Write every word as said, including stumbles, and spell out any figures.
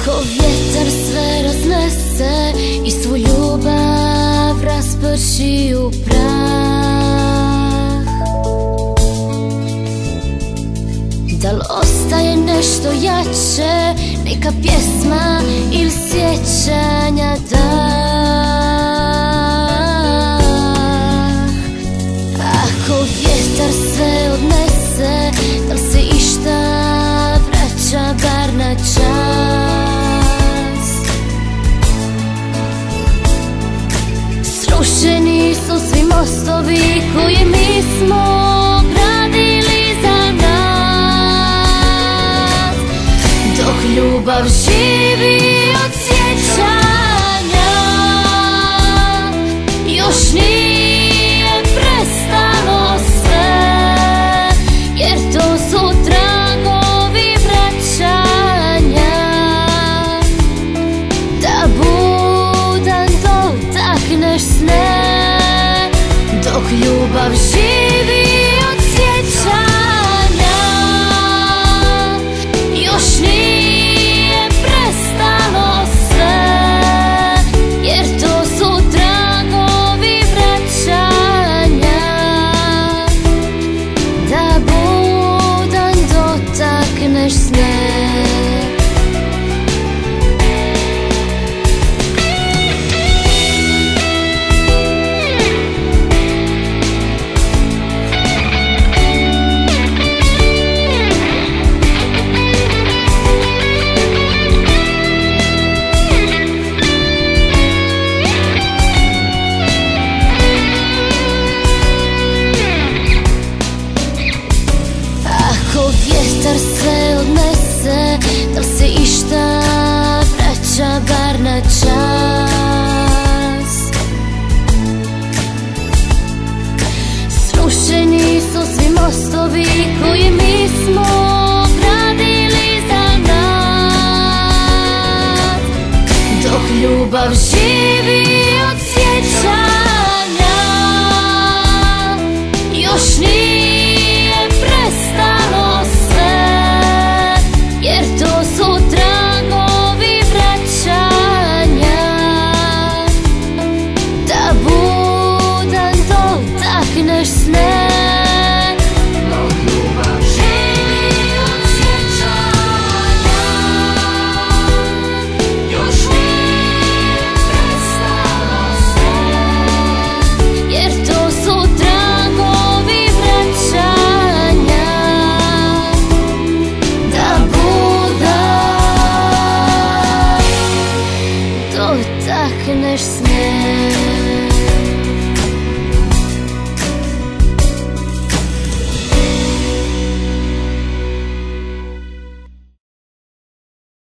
Ako vjetar sve raznese i svu ljubav rasprši u prah, da li ostaje nešto jače, neka pjesma ili sjećanja dah? Ako vjetar sve odnese, da li se išta vraća bar na čas? Srušeni su svi mostovi koje mi smo gradili za nas, dok ljubav živi od sjećanja, još nije prestalo sve, jer to su tragovi vraćanja. Da budan dotakneš sne, dok ljubav živi od sjećanja, još nije prestalo sve, jer to su tragovi vraćanja. Da budan dotakneš sne. Ako vjetar sve odnese, da li se išta vraća bar na čas? Srušeni su svi mostovi koje mi smo gradili za nas, dok ljubav živi